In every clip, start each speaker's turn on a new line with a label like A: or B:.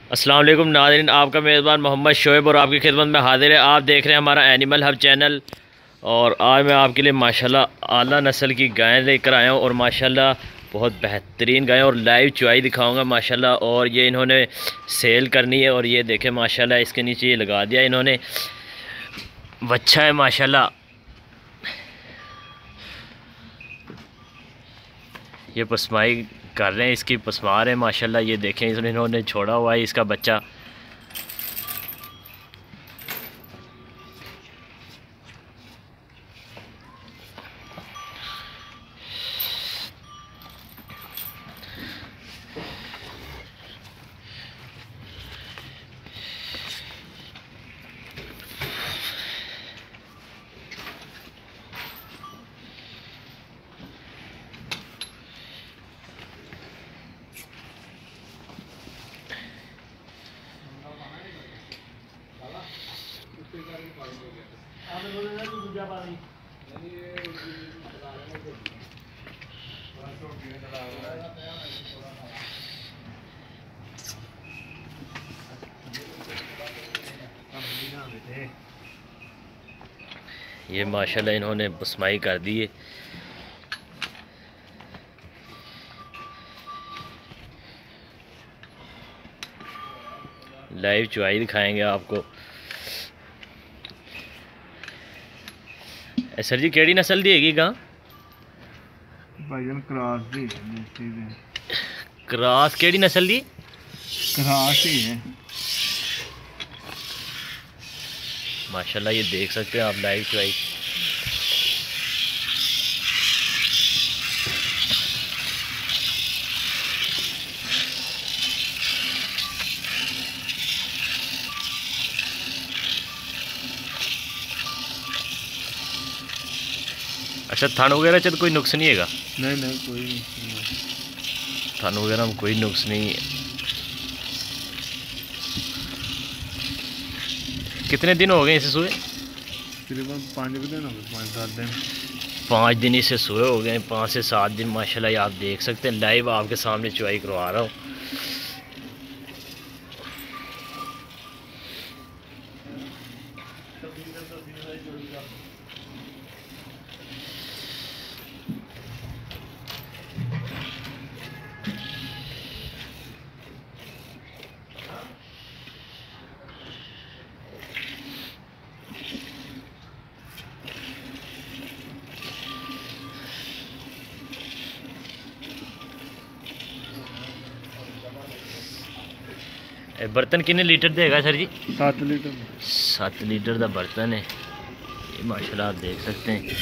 A: अस्सलाम वालेकुम नाज़रीन, आपका मेज़बान मोहम्मद शोएब और आपकी खिदमत में हाजिर है। आप देख रहे हैं हमारा एनिमल हब चैनल। और आज मैं आपके लिए माशाल्लाह आला नस्ल की गायें लेकर आया हूँ और माशाल्लाह बहुत बेहतरीन गायें और लाइव चुआई दिखाऊंगा माशाल्लाह। और ये इन्होंने सेल करनी है और ये देखें माशाल्लाह इसके नीचे ये लगा दिया इन्होंने, बच्चा है माशाल्लाह। ये पसमाई कर रहे हैं, इसकी पसमार है माशाल्लाह। ये देखें इन्होंने छोड़ा हुआ है इसका बच्चा। ये माशाल्लाह इन्होंने बसमाई कर दी है। लाइव चुआई दिखाएंगे आपको। सर जी केड़ी नस्ल दी हैगी गां?
B: भाईजान क्रॉस दी
A: क्रॉस केड़ी नस्ल दी?
B: क्रॉस ही है
A: माशाल्लाह। ये देख सकते हैं आप लाइव चुआई। अच्छा थान वगैरह च कोई नुक्स नहीं है?
B: नहीं कोई नहीं,
A: थान वगैरह में कोई नुक्स नहीं है। कितने दिन हो गए इसे सोए?
B: तकरीबन 5 दिन हो गए, 5-7 दिन।
A: 5 दिन इसे सोए हो गए, 5 से 7 दिन माशाल्लाह। ये आप देख सकते हैं लाइव आपके सामने चुआई करवा रहा हूँ। बर्तन कितने लीटर देगा सर जी?
B: 7 लीटर।
A: 7 लीटर का बर्तन है ये माशाल्लाह, आप देख सकते हैं।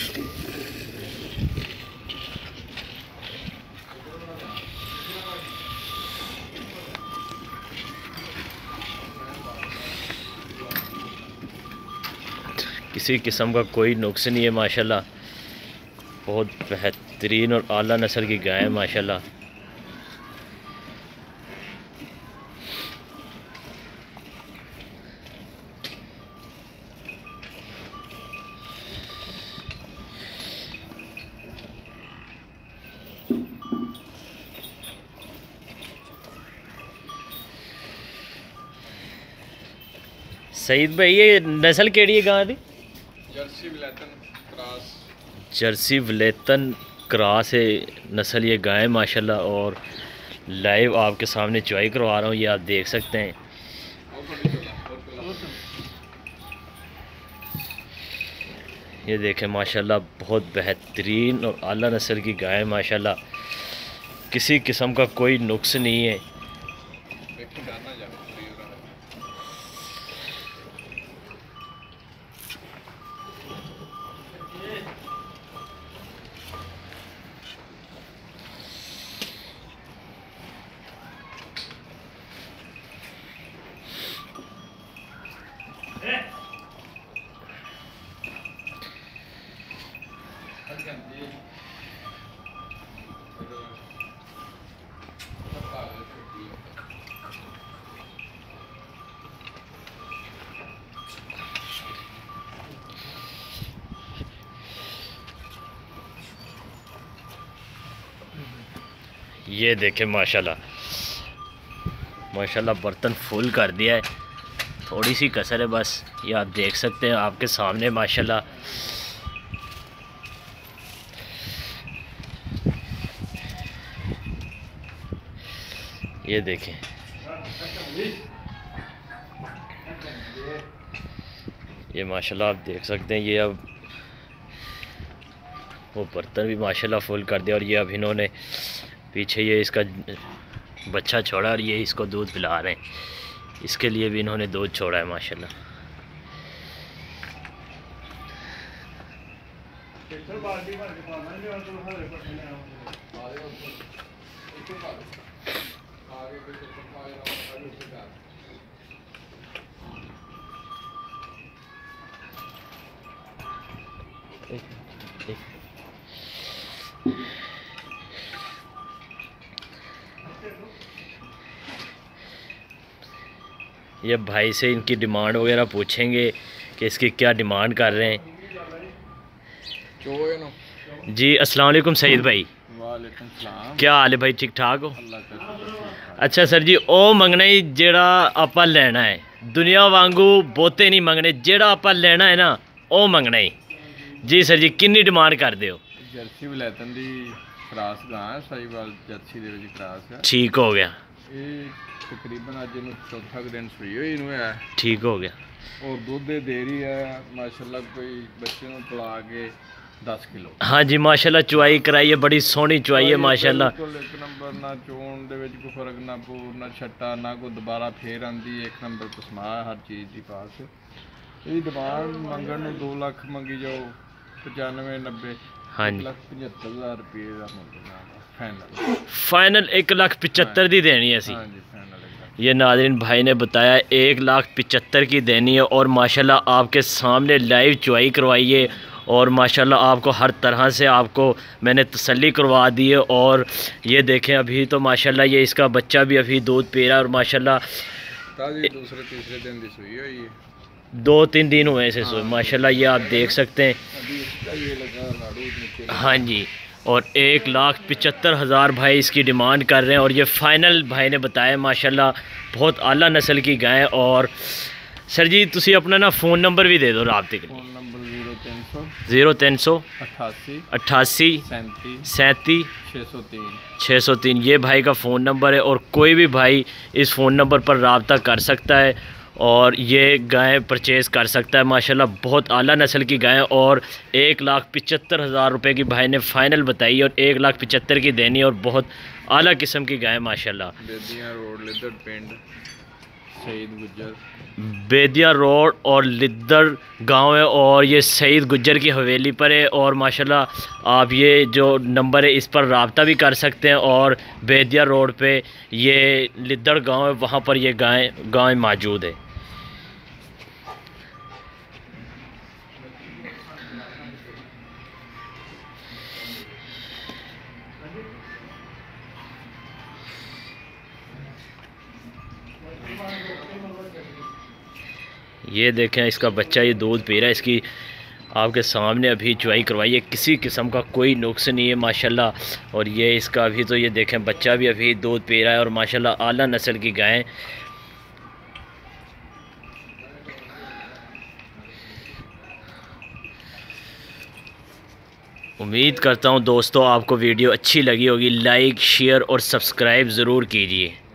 A: किसी किस्म का कोई नुक्स नहीं है माशाल्लाह। बहुत बेहतरीन और आला नस्ल की गाय है माशाल्लाह। सईद भाई ये नस्ल केड़ी है गां दी?
B: जर्सी विलेतन क्रॉस।
A: जर्सी विलेतन क्रॉस है नस्ल ये गाय माशाल्लाह। और लाइव आपके सामने चुआई करवा रहा हूँ, ये आप देख सकते हैं। ये देखें माशाल्लाह बहुत बेहतरीन और आला नस्ल की गाय माशाल्लाह। किसी किस्म का कोई नुक्स नहीं है। ये देखें माशाल्लाह। माशाल्लाह बर्तन फुल कर दिया है, थोड़ी सी कसर है बस। ये आप देख सकते हैं आपके सामने माशाल्लाह। ये देखें, ये माशाल्लाह आप देख सकते हैं। ये अब वो बर्तन भी माशाल्लाह फुल कर दिया और ये अब इन्होंने पीछे ये इसका बच्चा छोड़ा और ये इसको दूध पिला रहे हैं। इसके लिए भी इन्होंने दूध छोड़ा है माशाल्लाह। ये भाई से इनकी डिमांड वगैरह पूछेंगे कि इसकी क्या डिमांड कर रहे हैं। जी अस्सलाम वालेकुम सईद भाई।
B: वालेकुम सलाम।
A: क्या हाल है भाई, ठीक ठाक हो?
B: अल्लाह का शुक्र।
A: अच्छा सर जी, ओ मंगना ही जेड़ा आपां लेना है, दुनिया वांगू बहुते नहीं मंगने, जेड़ा आपां लेना है ना ओ मंगना ही। जी सर जी, कितनी डिमांड कर दे हो?
B: जर्सी विलायतन दी क्रास गां साहिवाल जर्सी दे विच क्रास है।
A: ठीक हो गया।
B: ये तकरीबन अज इनू चौथा दिन सुई हुई इनू है।
A: ठीक हो गया।
B: और दूध दे दे रही है माशाल्लाह, कोई बच्चे नू पिला के 10 किलो।
A: हाँ जी माशाल्लाह, चुआई कराई है, बड़ी सोहनी चुआई है माशाल्लाह।
B: बिल्कुल एक नंबर, ना चोण दे विच कोई फर्क, ना पूर ना छट्टा, ना कोई दोबारा फेर आंदी। एक नंबर पसमा हर चीज़ दी पास। ये डिमांड मंगण नू 2 लाख मंगी जाओ, 95 90
A: हाँ जी
B: 1,75,000 रुपये का मंगना फाइनल।
A: फाइनल 1,75,000 दी देनी है सी।
B: हाँ जी फाइनल।
A: ये नाज़रीन भाई ने बताया 1,75,000 की देनी है और माशाल्लाह आपके सामने लाइव चुआई करवाई है और माशाल्लाह आपको हर तरह से आपको मैंने तसल्ली करवा दी है। और ये देखें अभी तो माशाल्लाह ये इसका बच्चा भी अभी दूध पी रहा है और माशाल्लाह
B: ताज़ी दूसरे तीसरे दिन दी सुई हुई है।
A: 2-3 दिन हुए इसे सोए माशाल्लाह। ये आप देख सकते हैं।
B: अभी इसका ये लगा नाड़ू नीचे।
A: हाँ जी, और 1,75,000 भाई इसकी डिमांड कर रहे हैं और ये फ़ाइनल भाई ने बताया माशाल्लाह। बहुत आला नस्ल की गाय। और सर जी तुसी अपना ना फ़ोन नंबर भी दे दो राब्ते के लिए।
B: Phone number 0300
A: 0300
B: 88
A: 88
B: 37
A: 37
B: 603।
A: 603 ये भाई का फ़ोन नंबर है और कोई भी भाई इस फ़ोन नंबर पर रब्ता कर सकता है और ये गाय परचेज़ कर सकता है माशाल्लाह। बहुत आला नस्ल की गाय और 1,75,000 रुपये की भाई ने फ़ाइनल बताई और 1,75,000 की देनी और बहुत आला किस्म की गाय माशाल्लाह।
B: बेदिया रोड लिद्दड़ पिंड सईद गुज्जर।
A: बेदिया रोड और लिद्दड़ गांव है और ये सईद गुज्जर की हवेली पर है। और माशाल्लाह आप ये जो नंबर है इस पर रब्ता भी कर सकते हैं और बेदिया रोड पे ये लिद्दड़ गांव है, वहाँ पर ये गाय मौजूद है। ये देखें इसका बच्चा ये दूध पी रहा है, इसकी आपके सामने अभी चुआई करवाई है, किसी किस्म का कोई नुक्स नहीं है माशाल्लाह। और ये इसका अभी तो ये देखें बच्चा भी अभी दूध पी रहा है और माशाल्लाह आला नस्ल की गाय। उम्मीद करता हूँ दोस्तों आपको वीडियो अच्छी लगी होगी। लाइक शेयर और सब्सक्राइब ज़रूर कीजिए।